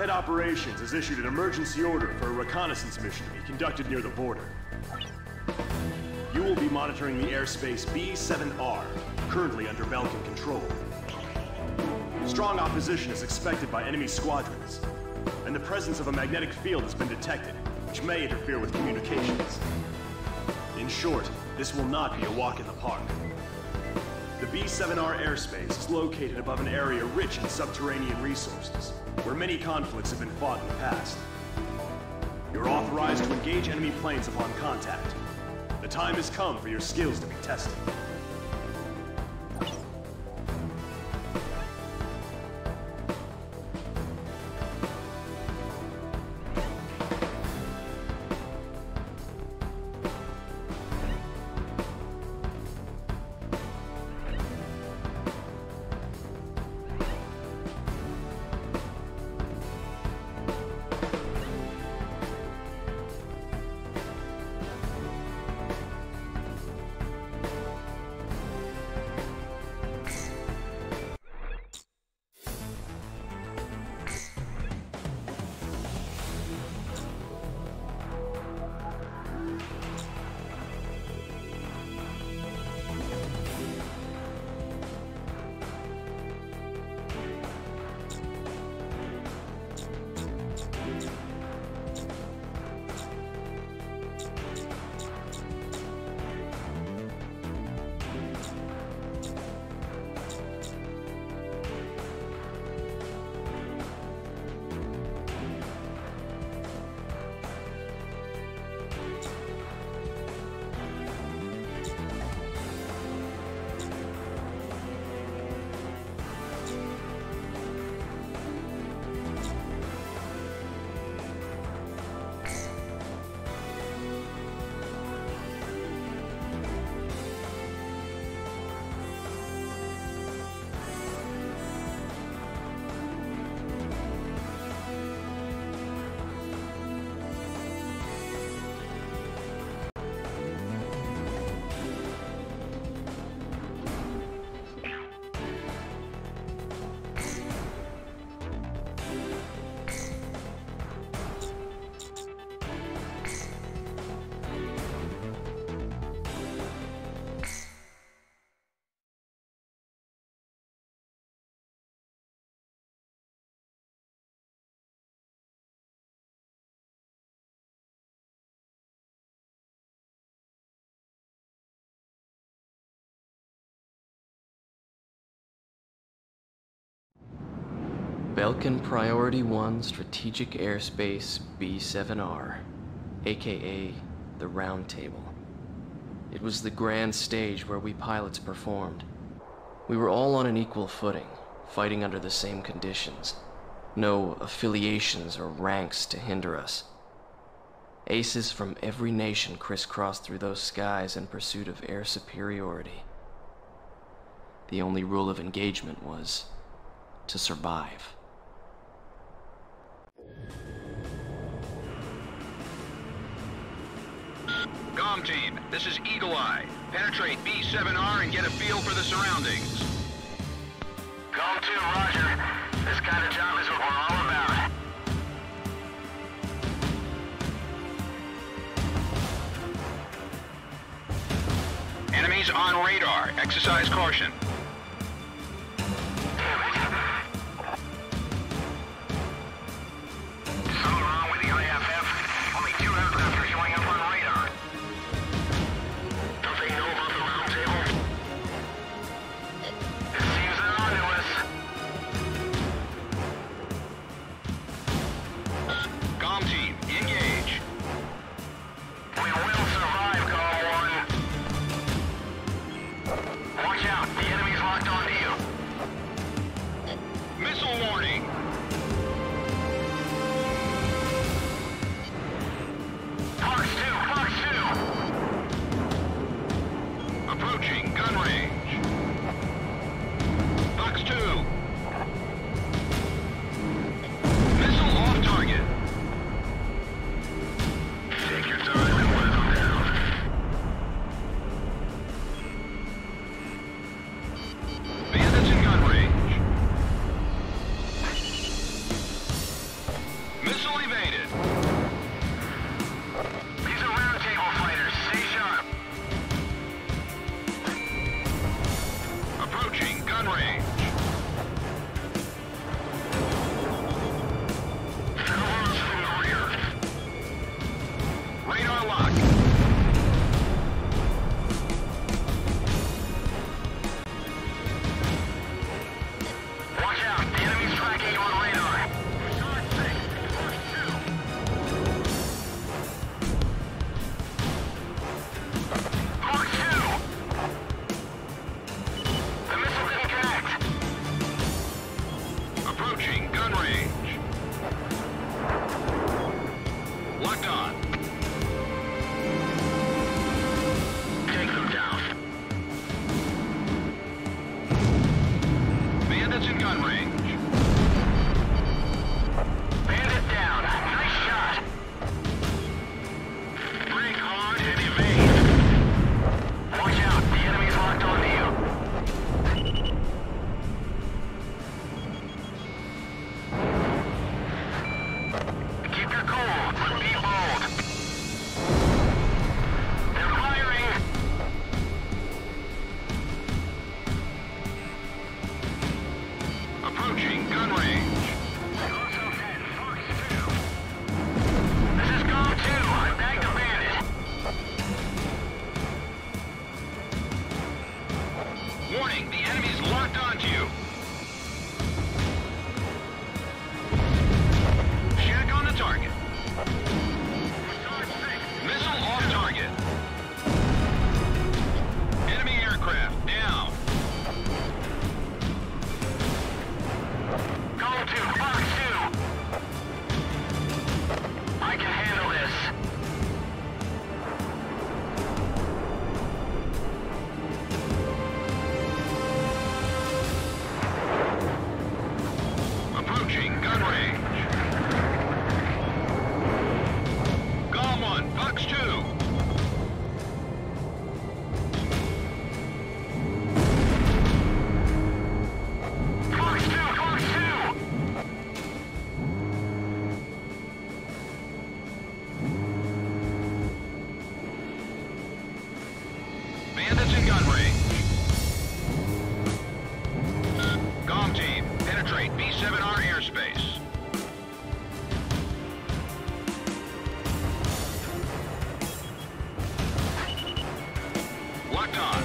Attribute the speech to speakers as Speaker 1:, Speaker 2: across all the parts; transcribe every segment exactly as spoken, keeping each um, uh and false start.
Speaker 1: Head Operations has issued an emergency order for a reconnaissance mission to be conducted near the border. You will be monitoring the airspace B seven R, currently under Belka control. Strong opposition is expected by enemy squadrons, and the presence of a magnetic field has been detected, which may interfere with communications. In short, this will not be a walk in the park. The B seven R airspace is located above an area rich in subterranean resources, where many conflicts have been fought in the past. You're authorized to engage enemy planes upon contact. The time has come for your skills to be tested.
Speaker 2: Belkan Priority one Strategic Airspace B seven R, aka the Round Table. It was the grand stage where we pilots performed. We were all on an equal footing, fighting under the same conditions. No affiliations or ranks to hinder us. Aces from every nation crisscrossed through those skies in pursuit of air superiority. The only rule of engagement was to survive.
Speaker 3: Galm Team, this is Eagle Eye. Penetrate B seven R and get a feel for the surroundings.
Speaker 4: Galm Team, roger. This kind of job is what we're all about.
Speaker 3: Enemies on radar. Exercise caution.
Speaker 4: Something wrong with the I F F? Only two aircraft are showing up on radar. Don't they know about the round table? It seems they're onto us.
Speaker 3: Galm Team, engage.
Speaker 4: We will survive, Galm one. Watch out, the enemy
Speaker 3: Approaching gun range. Locked on.
Speaker 4: Take them down.
Speaker 3: Bandits in gun range.
Speaker 4: Bandit down. Nice shot. Break hard and evade. Watch out. The enemy's locked onto you. Keep your cool, but be bold. They're firing.
Speaker 3: Approaching gun range.
Speaker 4: This is Galm Team. I bagged a bandit.
Speaker 3: Warning, the enemy's locked onto you. Check on the target. Missile off target. Enemy aircraft down.
Speaker 4: Galm Team, Fox two. I can handle this.
Speaker 3: Approaching gun range. Galm one, Fox two.
Speaker 4: Fox two, Fox two.
Speaker 3: Bandits in gun range. Galm Team, penetrate B seven R airspace. Locked on.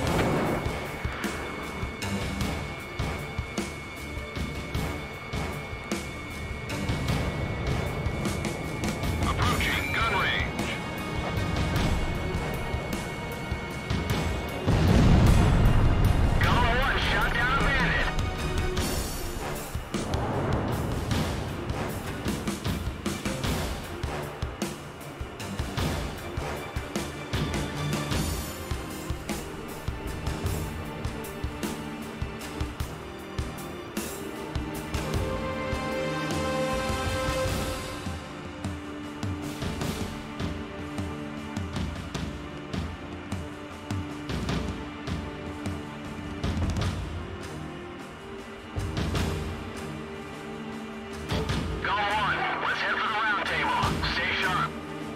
Speaker 3: Approaching gun range.
Speaker 4: Galm one, shot down a bandit. Galm one, let's head for the round table. Stay sharp.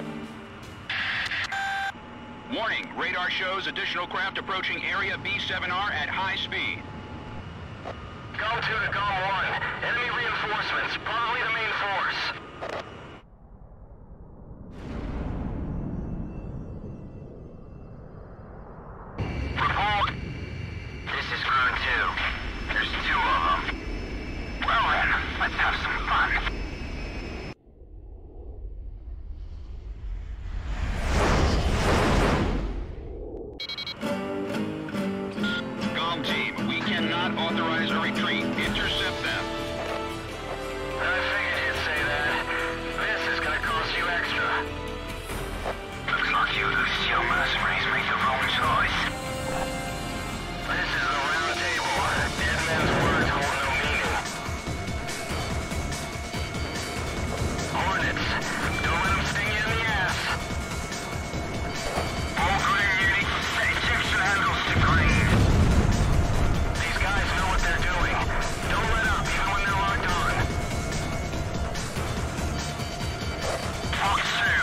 Speaker 3: Warning, radar shows additional craft approaching area B seven R at high speed.
Speaker 4: Galm two to Galm one. Enemy reinforcements, probably the main force. Report. This is round two. There's two of them. Well then, let's have some fun.
Speaker 3: Galm Team, we cannot authorize a retreat. Intercept them.
Speaker 4: I figured you'd say that. This is gonna cost you extra. Looks like you Lucio mercenaries made the wrong choice. This is the round table. Dead men's words hold no meaning. Hornets, don't let them sting you in the ass. All green units, set ejection handles to green. These guys know what they're doing. Don't let up, even when they're locked on. Fox two.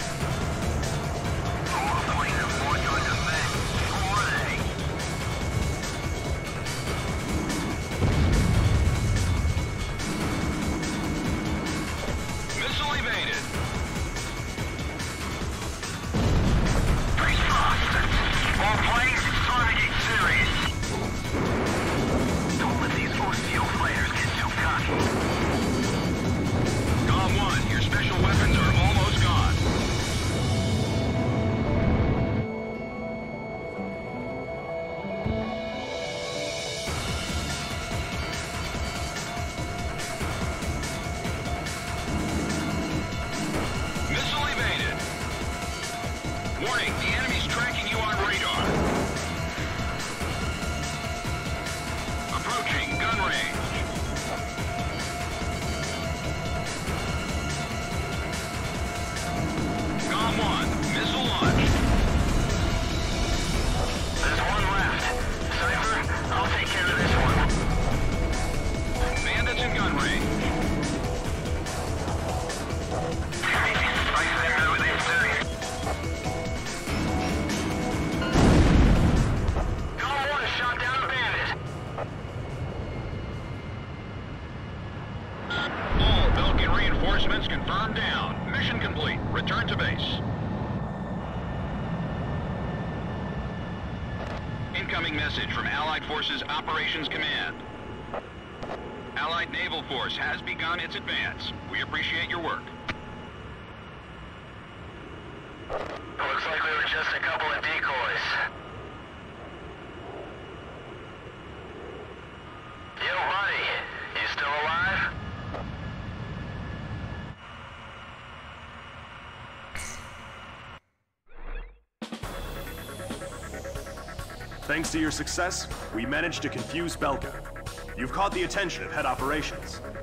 Speaker 4: Who are going to avoid your defense? Who are they?
Speaker 3: Missile evaded.
Speaker 4: Pretty fast. All planes, it's time to get serious. Don't let these O C O players get too cocky.
Speaker 3: Galm one, your special weapons are almost gone. Allied reinforcements confirmed down. Mission complete. Return to base. Incoming message from Allied Forces Operations Command. Allied Naval Force has begun its advance. We appreciate your work.
Speaker 4: Looks like we were just a couple of decoys. Yo, buddy, you still alive?
Speaker 1: Thanks to your success, we managed to confuse Belka. You've caught the attention of head operations.